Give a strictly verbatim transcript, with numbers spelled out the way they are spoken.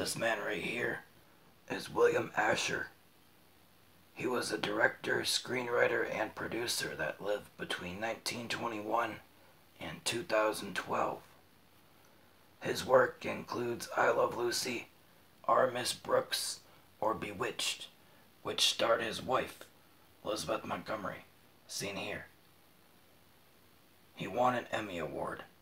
This man right here is William Asher. He was a director, screenwriter, and producer that lived between nineteen twenty-one and two thousand twelve. His work includes I Love Lucy, Our Miss Brooks, or Bewitched, which starred his wife, Elizabeth Montgomery, seen here. He won an Emmy Award